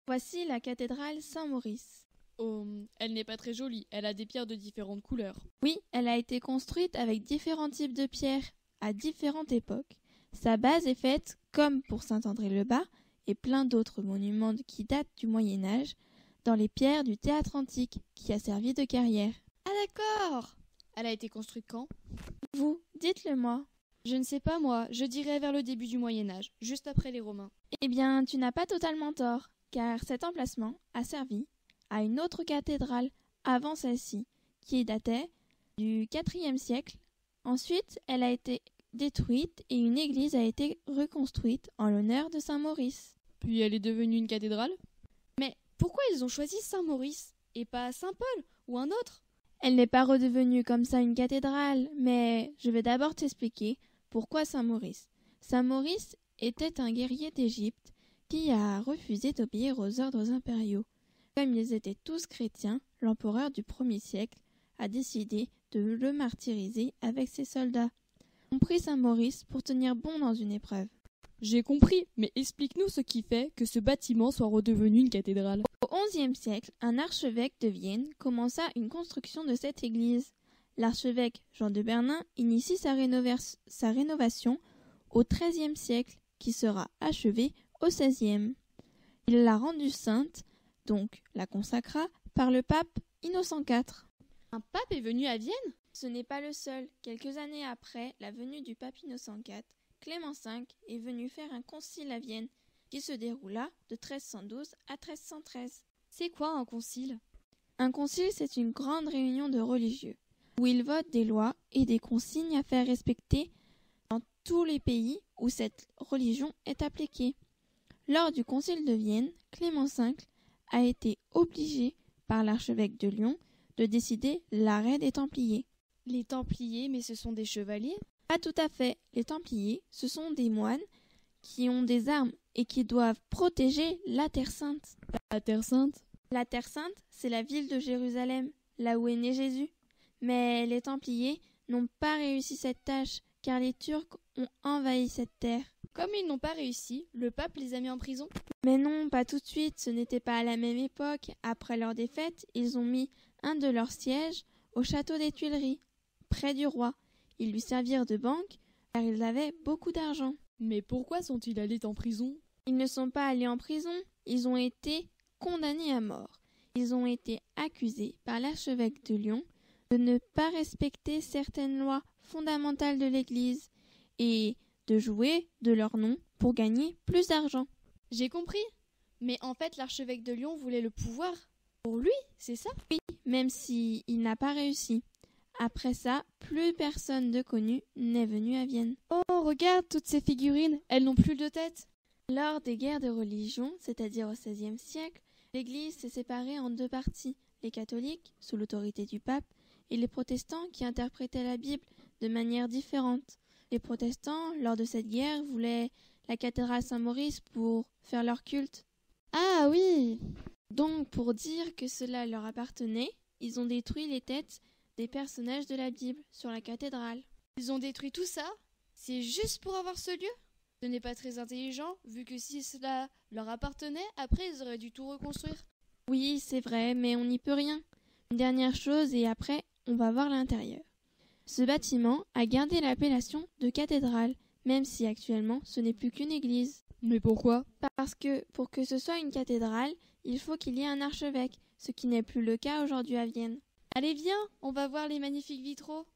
Voici la cathédrale Saint-Maurice. Oh, elle n'est pas très jolie, elle a des pierres de différentes couleurs. Oui, elle a été construite avec différents types de pierres, à différentes époques. Sa base est faite, comme pour Saint-André-le-Bas, et plein d'autres monuments qui datent du Moyen-Âge, dans les pierres du théâtre antique, qui a servi de carrière. Ah d'accord! Elle a été construite quand? Vous, dites-le moi. Je ne sais pas moi, je dirais vers le début du Moyen-Âge, juste après les Romains. Eh bien, tu n'as pas totalement tort, car cet emplacement a servi à une autre cathédrale avant celle-ci, qui datait du IVe siècle. Ensuite, elle a été détruite et une église a été reconstruite en l'honneur de Saint-Maurice. Puis elle est devenue une cathédrale? Mais pourquoi ils ont choisi Saint-Maurice et pas Saint-Paul ou un autre? Elle n'est pas redevenue comme ça une cathédrale, mais je vais d'abord t'expliquer pourquoi Saint-Maurice. Saint-Maurice était un guerrier d'Égypte qui a refusé d'obéir aux ordres impériaux. Comme ils étaient tous chrétiens, l'empereur du 1er siècle a décidé de le martyriser avec ses soldats. On prit Saint-Maurice pour tenir bon dans une épreuve. J'ai compris, mais explique-nous ce qui fait que ce bâtiment soit redevenu une cathédrale. Au XIe siècle, un archevêque de Vienne commença une construction de cette église. L'archevêque Jean de Bernin initie sa rénovation au XIIIe siècle, qui sera achevée au XVIe. Il l'a rendue sainte, donc la consacra, par le pape Innocent IV. Un pape est venu à Vienne? Ce n'est pas le seul. Quelques années après la venue du pape Innocent IV, Clément V est venu faire un concile à Vienne qui se déroula de 1312 à 1313. C'est quoi un concile? Un concile, c'est une grande réunion de religieux où ils votent des lois et des consignes à faire respecter dans tous les pays où cette religion est appliquée. Lors du concile de Vienne, Clément V a été obligé par l'archevêque de Lyon de décider l'arrêt des Templiers. Les Templiers, mais ce sont des chevaliers? Pas tout à fait. Les Templiers, ce sont des moines qui ont des armes et qui doivent protéger la Terre Sainte. La Terre Sainte? La Terre Sainte, c'est la ville de Jérusalem, là où est né Jésus. Mais les Templiers n'ont pas réussi cette tâche, car les Turcs ont envahi cette terre. Comme ils n'ont pas réussi, le pape les a mis en prison? Mais non, pas tout de suite, ce n'était pas à la même époque. Après leur défaite, ils ont mis un de leurs sièges au château des Tuileries, près du roi. Ils lui servirent de banque, car ils avaient beaucoup d'argent. Mais pourquoi sont-ils allés en prison? Ils ne sont pas allés en prison, ils ont été condamnés à mort. Ils ont été accusés par l'archevêque de Lyon de ne pas respecter certaines lois fondamentales de l'Église et de jouer de leur nom pour gagner plus d'argent. J'ai compris. Mais en fait, l'archevêque de Lyon voulait le pouvoir pour lui, c'est ça? Oui, même s'il n'a pas réussi. Après ça, plus personne de connu n'est venu à Vienne. Oh, regarde toutes ces figurines, elles n'ont plus de tête. Lors des guerres de religion, c'est-à-dire au XVIe siècle, l'Église s'est séparée en deux parties, les catholiques, sous l'autorité du pape, et les protestants qui interprétaient la Bible de manière différente. Les protestants, lors de cette guerre, voulaient la cathédrale Saint-Maurice pour faire leur culte. Ah oui! Donc, pour dire que cela leur appartenait, ils ont détruit les têtes des personnages de la Bible sur la cathédrale. Ils ont détruit tout ça? C'est juste pour avoir ce lieu? Ce n'est pas très intelligent, vu que si cela leur appartenait, après ils auraient dû tout reconstruire. Oui, c'est vrai, mais on n'y peut rien. Une dernière chose et après, on va voir l'intérieur. Ce bâtiment a gardé l'appellation de cathédrale, même si actuellement ce n'est plus qu'une église. Mais pourquoi? Parce que pour que ce soit une cathédrale, il faut qu'il y ait un archevêque, ce qui n'est plus le cas aujourd'hui à Vienne. Allez viens, on va voir les magnifiques vitraux.